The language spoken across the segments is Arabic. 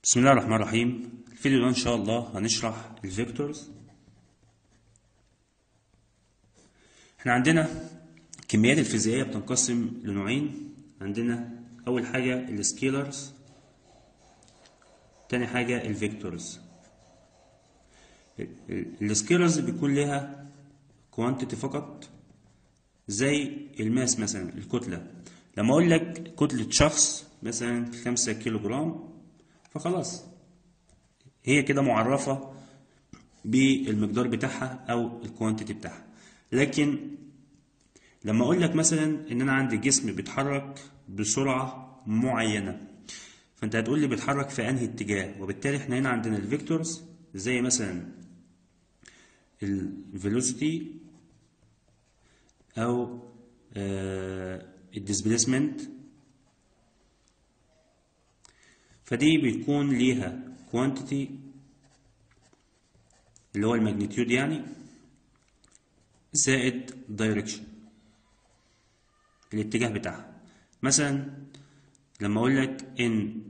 بسم الله الرحمن الرحيم. الفيديو ده ان شاء الله هنشرح الفيكتورز. احنا عندنا الكميات الفيزيائيه بتنقسم لنوعين. عندنا اول حاجه السكيلرز، تاني حاجه الفيكتورز. السكيلرز بيكون لها كوانتيتي فقط، زي الماس مثلا الكتله. لما اقول لك كتله شخص مثلا 5 كيلو جرام، فخلاص هي كده معرفة بالمقدار بتاعها أو الكوانتيتي بتاعها. لكن لما أقول لك مثلا إن أنا عندي جسم بيتحرك بسرعة معينة، فأنت هتقول لي بيتحرك في أنهي اتجاه، وبالتالي إحنا هنا عندنا الفيكتورز زي مثلا الفيلوسيتي أو الديسبيسمنت، فدي بيكون ليها كوانتيتي اللي هو الماجنتيود يعني، زائد دايركشن الاتجاه بتاعها. مثلا لما اقول لك ان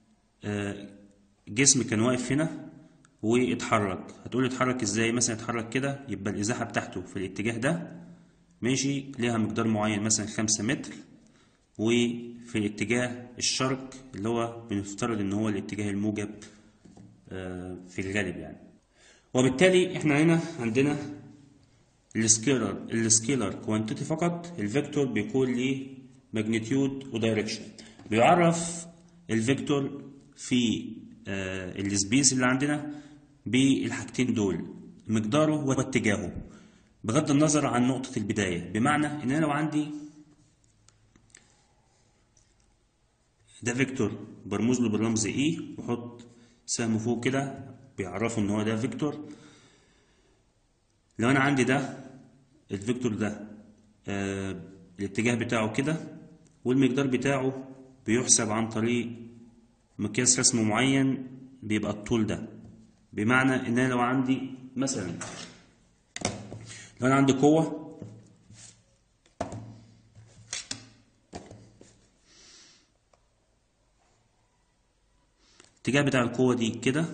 جسم كان واقف هنا واتحرك، هتقول اتحرك ازاي؟ مثلا اتحرك كده، يبقى الازاحه بتاعته في الاتجاه ده ماشي ليها مقدار معين، مثلا 5 متر، وفي الاتجاه الشرق اللي هو بنفترض ان هو الاتجاه الموجب في الغالب يعني. وبالتالي احنا هنا عندنا السكيلر كوانتيتي فقط. الفيكتور بيكون ليه ماجنتيود ودايركشن. بيعرف الفيكتور في السبيس اللي عندنا بالحاجتين دول، مقداره واتجاهه، بغض النظر عن نقطة البداية. بمعنى ان انا لو عندي ده فيكتور برمز له بالرمز اي، وحط سهم فوق كده بيعرفوا ان هو ده فيكتور. لو انا عندي ده الفيكتور ده الاتجاه بتاعه كده، والمقدار بتاعه بيحسب عن طريق مقياس رسم معين بيبقى الطول ده. بمعنى ان انا لو عندي مثلا لو انا عندي قوة الاتجاه بتاع القوة دي كده،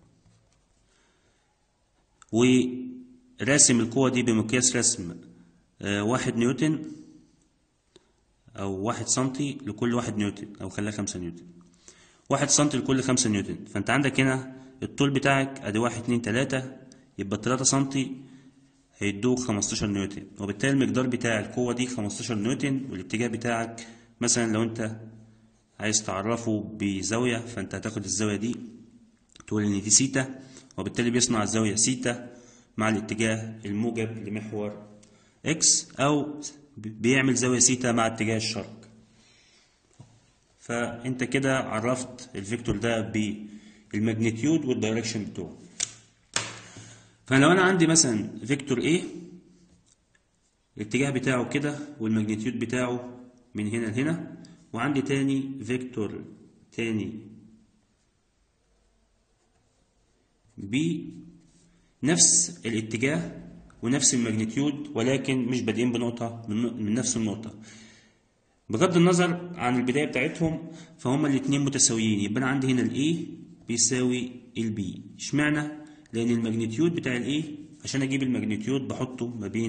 وراسم القوة دي بمقياس رسم 1 نيوتن او 1 سنتي لكل 1 نيوتن، او خليها 5 نيوتن، 1 سنتي لكل 5 نيوتن. فانت عندك هنا الطول بتاعك ادي 1 2 3، يبقى 3 سنتي هيدوك 15 نيوتن، وبالتالي المقدار بتاع القوة دي 15 نيوتن. والاتجاه بتاعك مثلا لو انت عايز تعرفه بزاوية، فانت هتاخد الزاوية دي تقول ان دي سيتا، وبالتالي بيصنع الزاوية سيتا مع الاتجاه الموجب لمحور اكس، او بيعمل زاوية سيتا مع اتجاه الشرق. فانت كده عرفت الفيكتور ده بالماجنتيود والدايركشن بتوعه. فلو انا عندي مثلا فيكتور A الاتجاه بتاعه كده والماجنتيود بتاعه من هنا لهنا، وعندي تاني فيكتور تاني B نفس الاتجاه ونفس الماجنتيود، ولكن مش بادئين بنقطة من نفس النقطة، بغض النظر عن البداية بتاعتهم فهما الاتنين متساويين. يبقى أنا عندي هنا ال A بيساوي ال B. اشمعنى؟ لأن الماجنتيود بتاع ال A، عشان أجيب الماجنتيود بحطه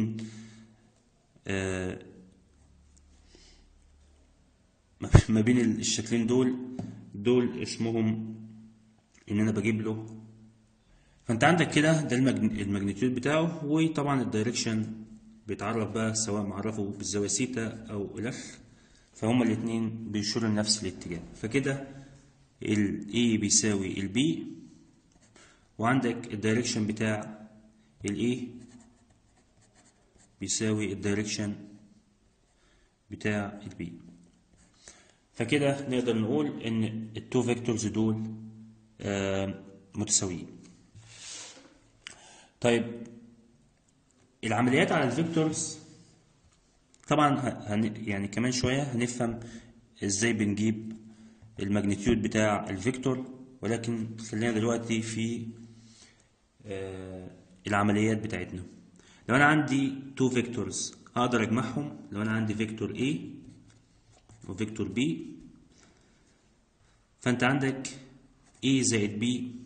ما بين الشكلين دول اسمهم إن أنا بجيب له. فأنت عندك كده ده الماجنتيود بتاعه، وطبعا الدايركشن بيتعرف بقى سواء معرفه بالزاوية سيتا أو الف، فهما الاتنين بيشيروا لنفس الاتجاه. فكده ال A بيساوي ال B، وعندك الدايركشن بتاع ال A بيساوي الدايركشن بتاع ال B. فكده نقدر نقول ان التو فيكتورز دول متساويين. طيب العمليات على الفيكتورز طبعا يعني كمان شوية هنفهم ازاي بنجيب الماجنتيود بتاع الفيكتور، ولكن خلينا دلوقتي في العمليات بتاعتنا. لو انا عندي تو فيكتورز اقدر اجمعهم. لو انا عندي فيكتور A وفيكتور B، فانت عندك A زائد B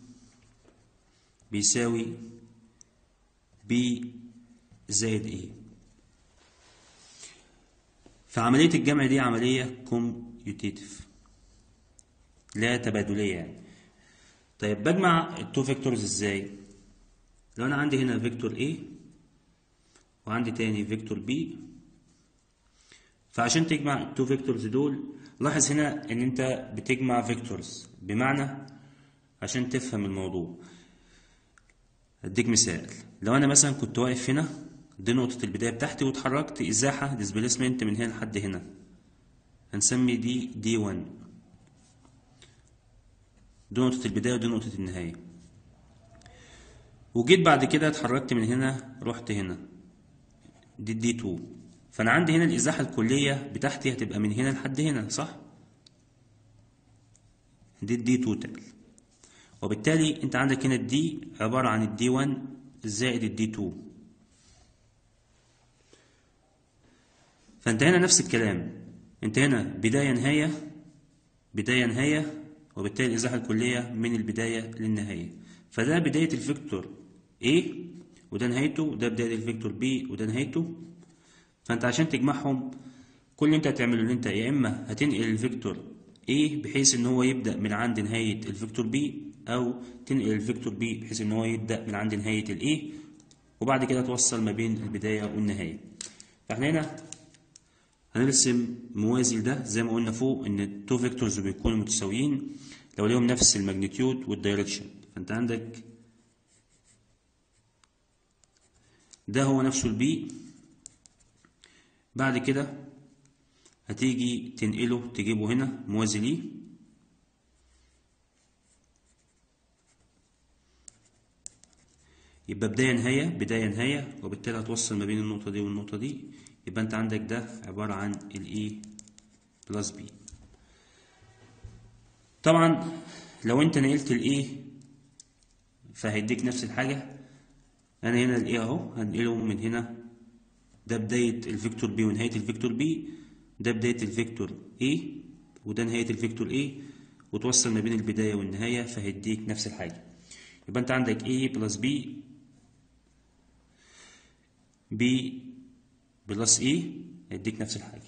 بيساوي B زائد A. فعملية الجمع دي عملية كوميوتيتيف، لا تبادلية يعني. طيب بجمع التو فيكتورز ازاي؟ لو انا عندي هنا فيكتور A وعندي تاني فيكتور B، فعشان تجمع التو فيكتورز دول لاحظ هنا ان انت بتجمع فيكتورز، بمعنى عشان تفهم الموضوع اديك مثال. لو انا مثلا كنت واقف هنا، دي نقطة البداية بتاعتي، واتحركت ازاحة ديسبيسمنت من هنا لحد هنا، هنسمي دي D1، دي نقطة البداية ودي نقطة النهاية. وجيت بعد كده اتحركت من هنا رحت هنا، دي D2. فانا عندي هنا الازاحة الكلية بتاعتي هتبقى من هنا لحد هنا، صح؟ دي توتال. وبالتالي انت عندك هنا الدي عبارة عن الدي 1 زائد الدي 2. فانت هنا نفس الكلام، انت هنا بداية نهاية بداية نهاية، وبالتالي الازاحة الكلية من البداية للنهاية. فده بداية الفيكتور A وده نهايته، وده بداية الفيكتور B وده نهايته. فانت عشان تجمعهم كل اللي انت هتعمله ان انت يا اما هتنقل الفيكتور A بحيث ان هو يبدأ من عند نهاية الفيكتور B، او تنقل الفيكتور B بحيث ان هو يبدأ من عند نهاية ال A، وبعد كده توصل ما بين البداية والنهاية. فاحنا هنا هنرسم موازي لده زي ما قلنا فوق، ان التو فيكتورز بيكونوا متساويين لو ليهم نفس الماجنتيود والدايركشن. فانت عندك ده هو نفسه البي، بعد كده هتيجي تنقله تجيبه هنا موازي ليه، يبقى بداية نهاية بداية نهاية، وبالتالي هتوصل ما بين النقطة دي والنقطة دي. يبقى انت عندك ده عبارة عن ال A بلس B. طبعا لو انت نقلت ال A فهيديك نفس الحاجة. انا هنا ال A اهو هنقله من هنا، ده بداية الفيكتور B ونهاية الفيكتور B، ده بداية الفيكتور A وده نهاية الفيكتور A، وتوصل ما بين البداية والنهاية فهيديك نفس الحاجة. يبقى انت عندك A بلس B، B بلس A هيديك نفس الحاجة.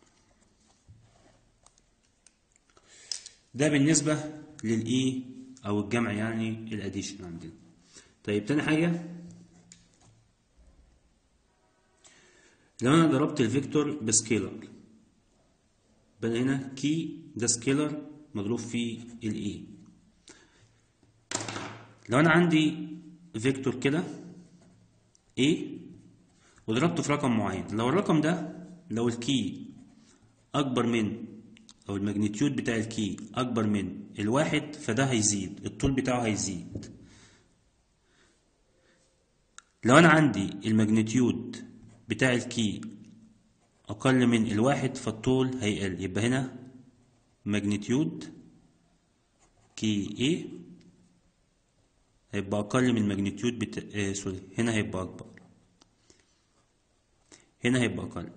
ده بالنسبة للإيه أو الجمع يعني الأديشن عندنا. طيب تاني حاجة، لو أنا ضربت الفيكتور بسكيلر، يبقى هنا كي ده سكيلر مضروب في الإيه. لو أنا عندي فيكتور كده A وضربته في رقم معين، لو الرقم ده لو الكي أكبر من أو الماجنتيود بتاع الكي أكبر من الواحد فده هيزيد، الطول بتاعه هيزيد. لو أنا عندي الماجنتيود بتاع الكي أقل من الواحد فالطول هيقل، يبقى هنا ماجنتيود كي A هيبقى أقل من الماجنتيود سوري، هنا هيبقى أكبر، هنا هيبقى أقل.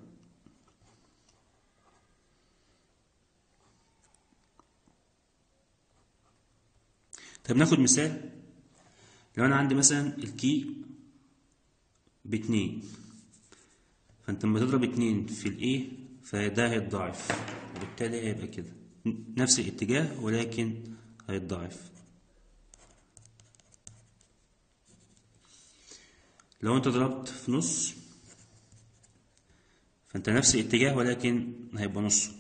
طيب ناخد مثال. لو أنا عندي مثلا الكي ب2، فأنت لما تضرب 2 في الإيه فده هيتضاعف، وبالتالي هيبقى كده نفس الاتجاه ولكن هيتضاعف. لو أنت ضربت في نص فأنت نفس الاتجاه ولكن هيبقى نصه.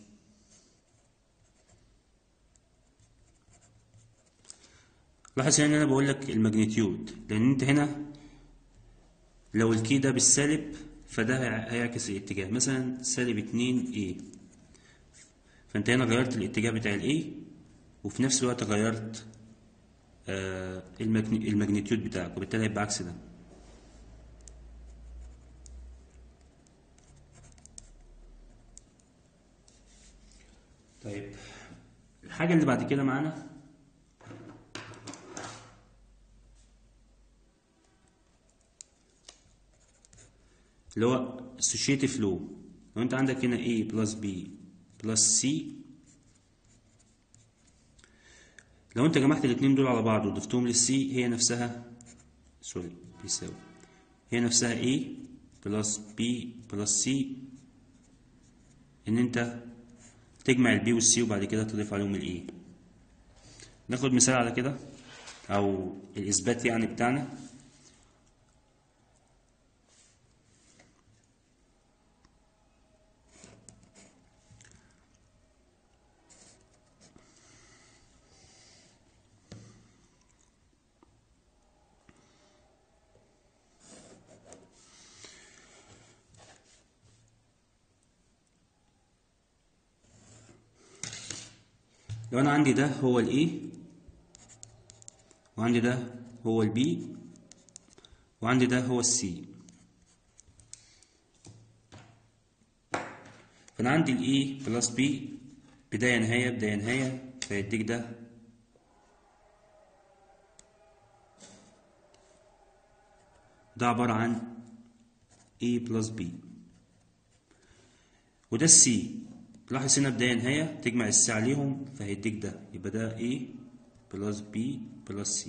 لاحظ هنا أنا بقول لك الماجنتيود، لأن أنت هنا لو الكي ده بالسالب فده هيعكس الاتجاه، مثلا سالب 2A، فأنت هنا غيرت الاتجاه بتاع الA وفي نفس الوقت غيرت الماجنتيود بتاعك، وبالتالي هيبقى عكس ده. طيب الحاجة اللي بعد كده معانا اللي هو associative flow. لو انت عندك هنا A بلس B بلس C، لو انت جمعت الاتنين دول على بعض وضفتهم للسي هي نفسها بيساوي هي نفسها A بلس B بلس C، ان انت تجمع البي والسي وبعد كده تضيف عليهم الاي. ناخد مثال على كده او الاثبات يعني بتاعنا. لو انا عندي ده هو الاي وعندي ده هو البي وعندي ده هو السي، فانا عندي الاي بلس بي بداية نهاية بداية نهاية، فيديك ده عبارة عن A بلس B، وده السي. لاحظ هنا بداية نهاية تجمع السي عليهم فهيديك ده، يبقى ده A بلس B بلس C.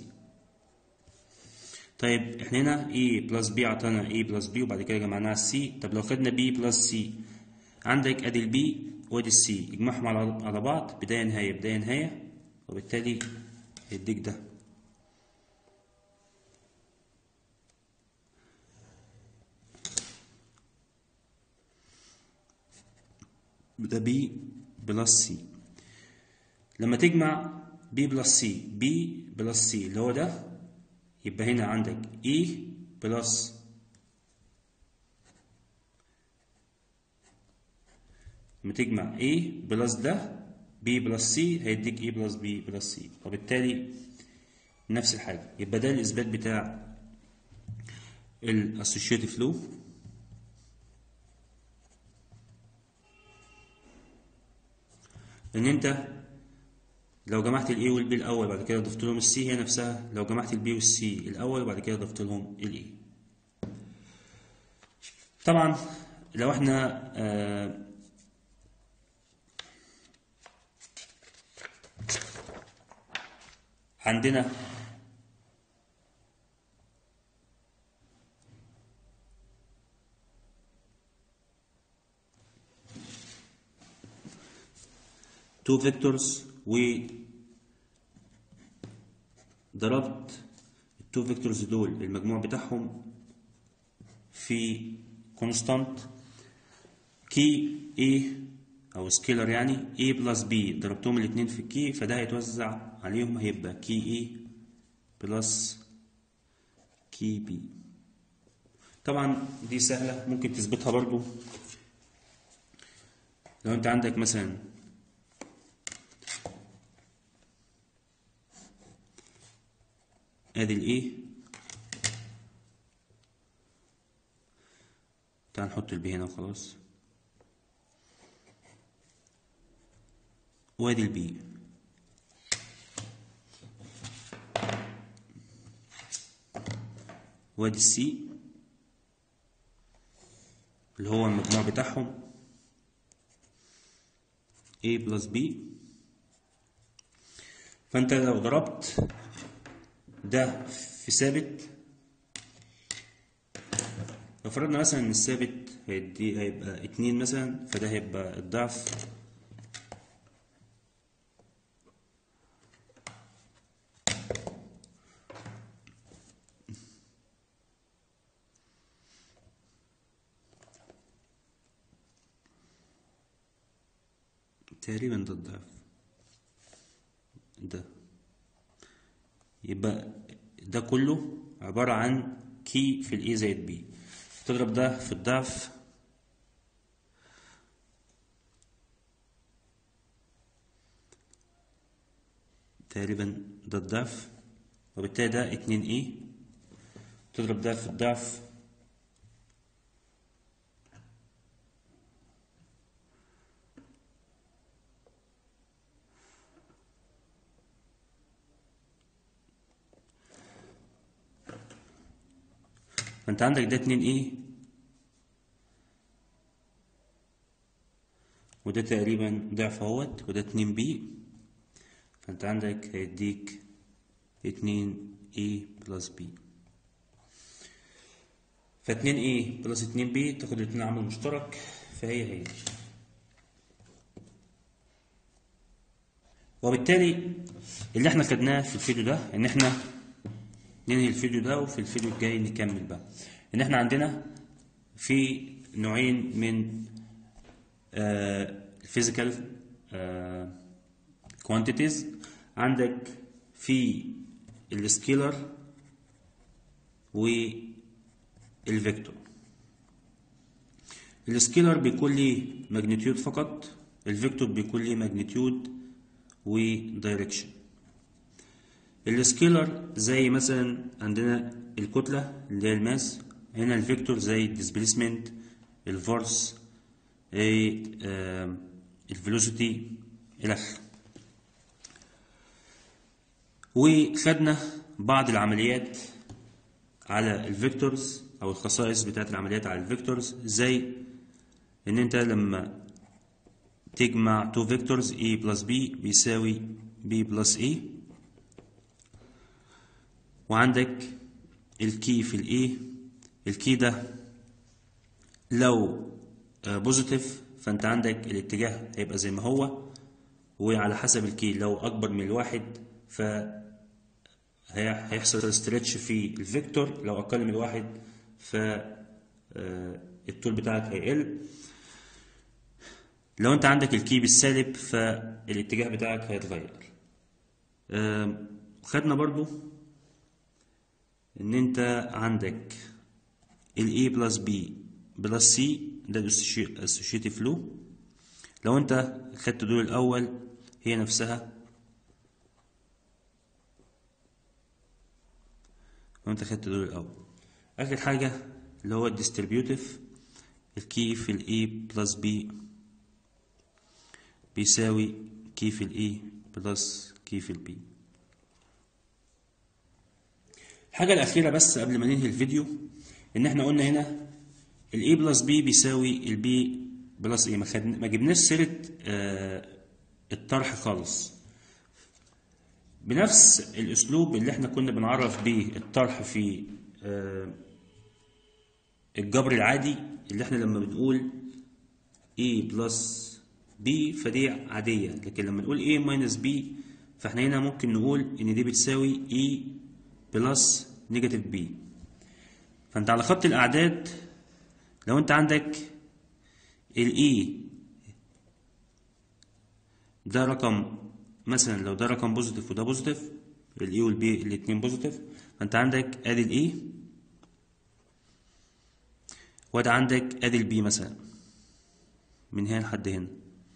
طيب احنا هنا A بلس B عطانا A بلس B وبعد كده جمعناها C. طب لو خدنا B بلس C، عندك ادي البي وادي السي، اجمعهم على بعض بداية نهاية بداية نهاية، وبالتالي هيديك ده بي بلس سي. لما تجمع بي بلس سي بي بلس سي اللي هو ده، يبقى هنا عندك اي بلس لما تجمع A بلس ده B بلس C هيديك A بلس B بلس C، وبالتالي نفس الحاجة. يبقى ده الإثبات بتاع ال associative law. إن أنت لو جمعت ال A وال B الأول بعد كده ضفت لهم ال C هي نفسها لو جمعت ال B وال C الأول وبعد كده ضفت لهم ال A. طبعا لو احنا عندنا تو فيكتورز وضربت التو فيكتورز دول المجموع بتاعهم في كونستانت كي A او سكيلر يعني A بلس B، ضربتهم الاتنين في كي فده هيتوزع عليهم هيبقى كي A بلس كي B. طبعا دي سهلة ممكن تثبتها برضو. لو انت عندك مثلا ادي ال A، تعال نحط ال B هنا وخلاص، وادي ال B، وادي ال C اللي هو المجموع بتاعهم A بلس B. فانت لو ضربت ده في ثابت، لو فرضنا مثلا ان الثابت هيبقى 2 مثلا، فده هيبقى الضعف تقريبا ده الضعف ده، يبقى ده كله عبارة عن كي في الاي زائد بي. تضرب ده في الضعف تقريبا ده الضعف، وبالتالي ده 2 اي. تضرب ده في الضعف فانت عندك ده 2 اي وده تقريبا ضعف اهوت، وده 2 بي. فانت عندك هيديك 2A بلس B. ف2A بلس 2B تاخد الاتنين عامل مشترك، فهي وبالتالي اللي احنا خدناه في الفيديو ده ان احنا ننهي الفيديو ده، وفي الفيديو الجاي نكمل بقى ان احنا عندنا في نوعين من الفيزيكال كوانتيتيز. عندك في السكيلر والفيكتور. السكيلر بيكون ليه ماجنتيود فقط، الفيكتور بيكون ليه ماجنتيود ودايركشن. السكيلر زي مثلا عندنا الكتلة اللي هي الماس، هنا الفيكتور زي الديسبيسمنت، الفورس، الفيلوسيتي الى اخره. وخدنا بعض العمليات على الفيكتورز او الخصائص بتاعت العمليات على الفيكتورز، زي ان انت لما تجمع تو فيكتورز A بلس B بيساوي B بلس A، وعندك الكي في الاي. الكي ده لو بوزيتيف فانت عندك الاتجاه هيبقى زي ما هو، وعلى حسب الكي لو اكبر من الواحد ف هيحصل ستريتش في الفيكتور، لو اقل من الواحد ف الطول بتاعك هيقل. لو انت عندك الكي بالسالب فالاتجاه بتاعك هيتغير. خدنا برضو ان انت عندك ال A بلس B بلس C ده الاسوشيتيف لو. لو انت خدت دول الاول هي نفسها، لو انت خدت دول الاول اخر حاجة اللي هو الديستريبيوتيف، الكي في ال A بلس B بيساوي كي في ال A بلس كي في ال B. الحاجة الأخيرة بس قبل ما ننهي الفيديو إن إحنا قلنا هنا ال A بلس B بيساوي ال B بلس A. ما جبناش سيرة الطرح خالص. بنفس الأسلوب اللي إحنا كنا بنعرف بيه الطرح في الجبر العادي، اللي إحنا لما بنقول A بلس B فدي عادية، لكن لما نقول A ماينس B فإحنا هنا ممكن نقول إن دي بتساوي E بلس نيجاتيف B. فانت على خط الاعداد لو انت عندك ال E ده رقم، مثلا لو ده رقم بوزيتيف وده بوزيتيف، ال E وال B الاتنين بوزيتيف، فانت عندك ادي ال E وده عندك ادي ال B مثلا من هنا لحد هنا.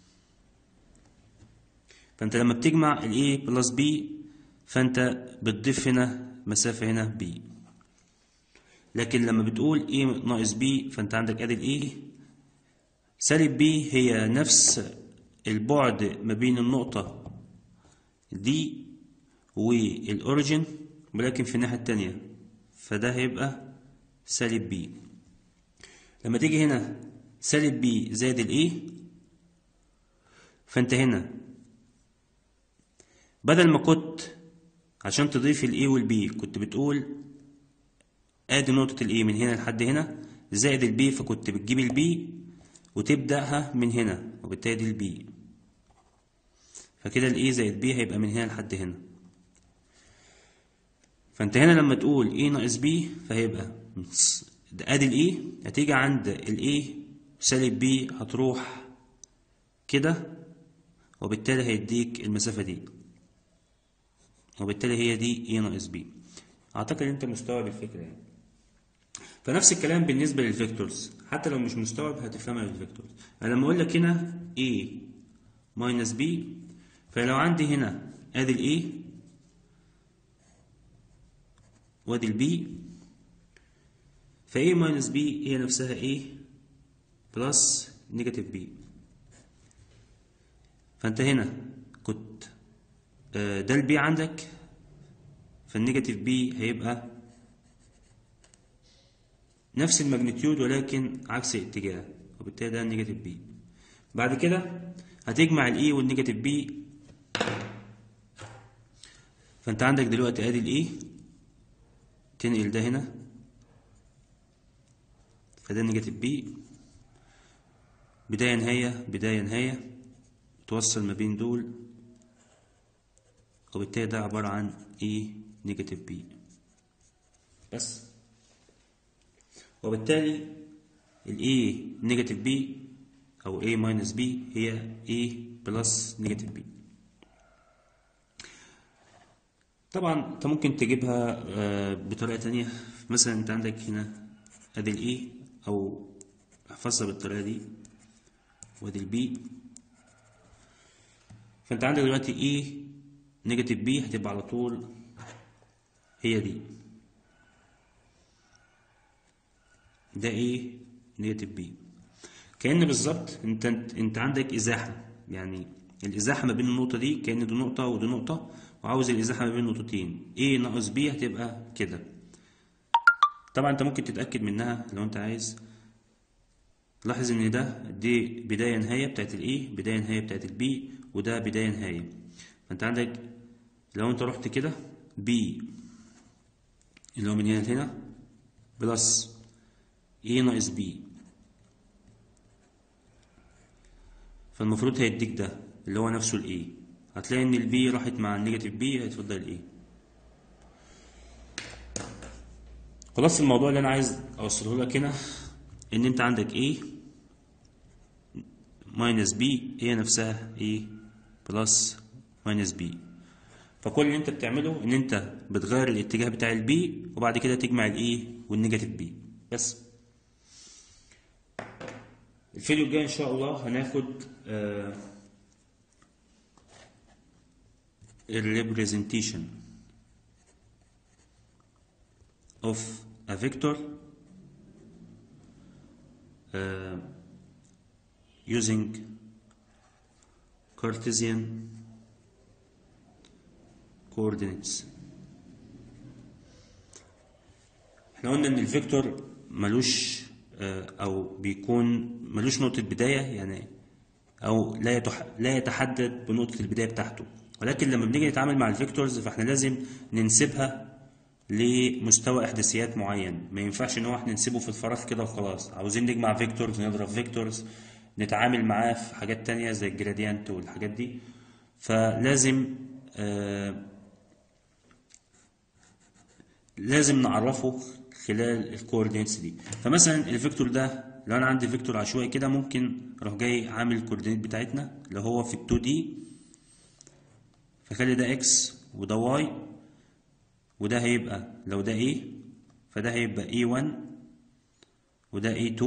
فانت لما بتجمع ال A بلس B فانت بتضيف هنا مسافة هنا B. لكن لما بتقول A ناقص B فانت عندك ادي ال A سالب B هي نفس البعد ما بين النقطة دي والأوريجين ولكن في الناحية التانية، فده هيبقى سالب B. لما تيجي هنا سالب B زائد ال A فانت هنا بدل ما كنت عشان تضيف ال A وال B كنت بتقول ادي نقطة ال A من هنا لحد هنا زائد ال B، فكنت بتجيب ال B وتبدأها من هنا، وبالتالي دي ال B، فكده ال A زائد B هيبقى من هنا لحد هنا. فانت هنا لما تقول A ناقص B فهيبقى ادي ال A هتيجي عند ال A سالب B هتروح كده، وبالتالي هيديك المسافة دي، وبالتالي هي دي A ناقص B. اعتقد انت مستوعب الفكرة يعني. فنفس الكلام بالنسبة للفيكتورز، حتى لو مش مستوعب هتفهمها للفيكتورز. انا لما اقول لك هنا A ماينس B فلو عندي هنا ادي ال A وادي ال B ف A ماينس B هي نفسها A بلس نيجاتيف B. فانت هنا كنت ده ال B عندك، فالنيجاتيف B هيبقى نفس الماجنتيود ولكن عكس الاتجاه، وبالتالي ده النيجاتيف B. بعد كده هتجمع ال E والنيجاتيف B فانت عندك دلوقتي ادي الاي، تنقل ده هنا، فده نيجاتيف بي، بداية نهاية بداية نهاية، توصل ما بين دول، وبالتالي ده عبارة عن اي نيجاتيف بي بس. وبالتالي الاي نيجاتيف بي او a ماينس بي هي a بلس نيجاتيف بي. طبعا انت ممكن تجيبها بطريقة تانية، مثلا انت عندك هنا ادي الاي، او احفظها بالطريقة دي، وادي البي، فانت عندك دلوقتي a نيجاتيف بي هتبقى على طول هي دي، ده a نيجاتيف بي. كأن بالظبط انت عندك ازاحة، يعني الازاحة ما بين النقطة دي كأن دي نقطة ودي نقطة، وعاوز الازاحة ما بين النقطتين a ناقص b هتبقى كده. طبعا انت ممكن تتأكد منها لو انت عايز. لاحظ ان دي بداية نهاية بتاعت الاي، بداية نهاية بتاعت البي، وده بداية نهاية. فانت عندك لو انت رحت كده بي اللي هو من هنا لهنا بلس a ناقص b، فالمفروض هيديك ده اللي هو نفسه الاي. هتلاقي ان البي راحت مع النيجاتيف بي، هيتفضل الاي. خلاص الموضوع اللي انا عايز اوصله لك هنا ان انت عندك a ماينس b هي نفسها a بلس ماينس b. فكل اللي انت بتعمله ان انت بتغير الاتجاه بتاع البي، وبعد كده تجمع الاي والنيجاتيف بي بس. الفيديو الجاي ان شاء الله هناخد الريبريزنتيشن of a vector using Cartesian coordinates. احنا قلنا ان الفيكتور ملوش او بيكون ملوش نقطة بداية، يعني او لا يتحدد بنقطة البداية بتاعته، ولكن لما بنيجي نتعامل مع الفيكتورز فاحنا لازم ننسبها لمستوى احداثيات معين. ما ينفعش ان هو احنا نسيبه في الفراغ كده وخلاص. عاوزين نجمع فيكتورز، نضرب فيكتورز، نتعامل معاه في حاجات تانية زي الجراديانت والحاجات دي، فلازم لازم نعرفه خلال الكوردينيتس دي. فمثلا الفيكتور ده لو انا عندي فيكتور عشوائي كده، ممكن اروح جاي عامل الكوردينيت بتاعتنا اللي هو في ال2 دي، فخلي ده اكس وده واي، وده هيبقى لو ده A فده هيبقى A1 وده A2،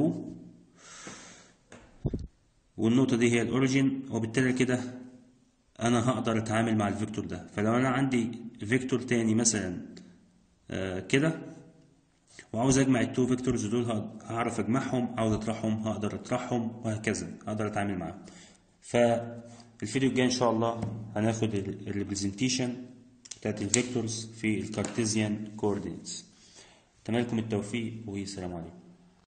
والنقطة دي هي الأوريجين، وبالتالي كده أنا هقدر أتعامل مع الفيكتور ده. فلو أنا عندي فيكتور تاني مثلا كده وعاوز أجمع التو فيكتورز دول، هعرف أجمعهم، عاوز أطرحهم هقدر أطرحهم، وهكذا هقدر أتعامل معاهم. فالفيديو الجاي إن شاء الله هناخد الريبريزنتيشن بتاعت الفيكتورز في الكارتيزيان كوردينيتس. أتمنى لكم التوفيق والسلام عليكم.